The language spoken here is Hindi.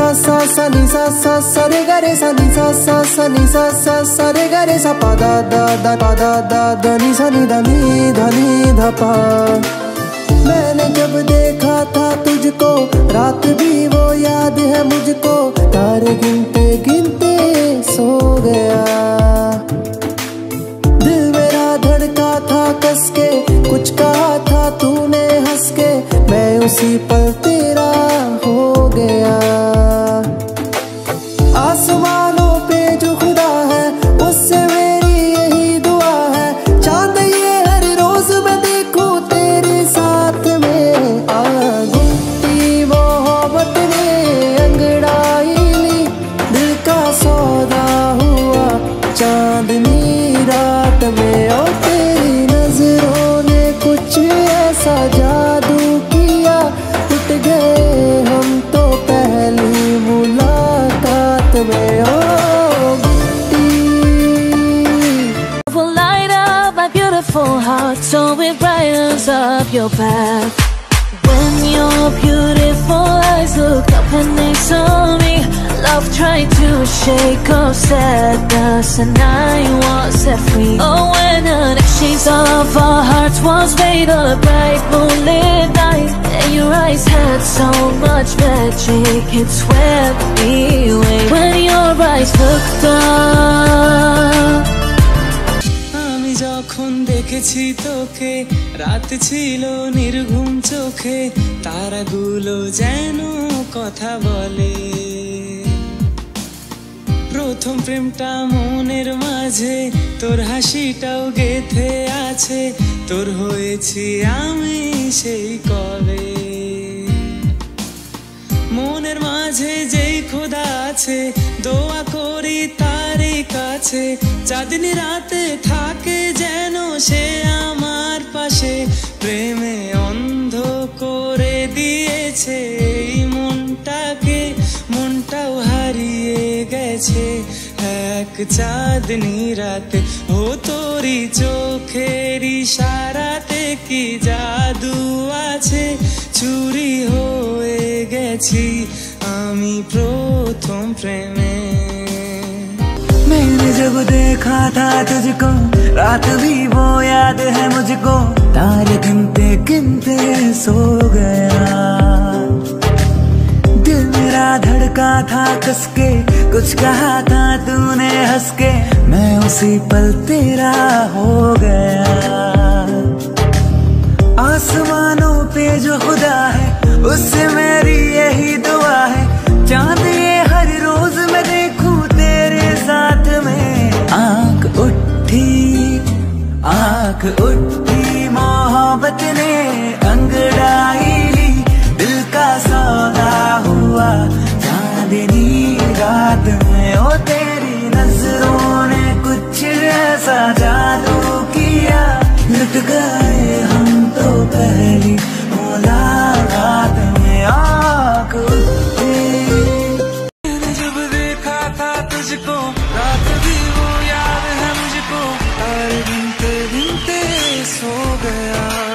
सा सा नी सा रे गा रे सा नी सा नी सा रे गा रे सा पा दा दा नी सा नी दा नी धा पा। मैंने जब देखा था तुझको रात भी वो याद है मुझको, तारे गिनते गिनते सो गया। दिल मेरा धड़का था कस के, कुछ कहा था तूने हंस के, मैं उसी पल तेरा हो गया। आसमानों पे जो खुदा है उससे मेरी यही दुआ है, चांद ये हर रोज मैं देखूं तेरे साथ में। गुट्टी मोहब्बत ने अंगड़ाई ली, दिल का सौदा हुआ चांदनी रात में। और तेरी नजरों ने कुछ ऐसा जादू किया, उठ गए हम तो पहली मुलाकात में। Will light up my beautiful heart so it brightens up your path. When your beautiful eyes looked up and they saw me, love tried to shake off sadness and I was set free. Oh, when an exchange of our hearts was made on a bright moonlit night, and your eyes had so much magic, it swept me away. When your eyes looked up, আমি যখন দেখেছি তোকে, রাত ছিল নির্ঘুম চোখে, তারাগুলো যেন কথা বলে। প্রথম প্রেমটা মনের মাঝে, তোর হাসিটাও গেথে আছে, তোর হয়েছি আমি সেই কবে। মনের মাঝে যেই খোদা আছে, দোয়া করি তারই কাছে, চাঁদনি রাতে থাকে যেন সে আমার পাশে। প্রেমে অন্ধ করে দিয়েছে এই মনটাকে, মনটাও হারিয়ে গেছে এক চাঁদনি রাতে। ও তোরি চোখের ইশারাতে কি জাদু আছে, চুরি হয়ে গেছি আমি প্রথম প্রেমে। मैंने जब देखा था तुझको रात भी वो याद है मुझको, तारे गिनते गिनते सो गया। दिल मेरा धड़का था कस के, कुछ कहा था तूने हंस के, मैं उसी पल तेरा हो गया। आसमानों पे जो खुदा है उससे मेरी यही दुआ है, चांद ये हर रोज मैं देखूं तेरे साथ में। आँख उठी मोहब्बत ने अंगड़ाई ली, दिल का सौदा हुआ चांदनी रात में। ओ तेरी नजरों ने कुछ ऐसा जादू किया, लुट गए हम तो पहली मुलाकात में। आँख उठी मैंने जब देखा था तुझको, रात भी वो याद है मुझको, तारे गिनते गिनते सो गया।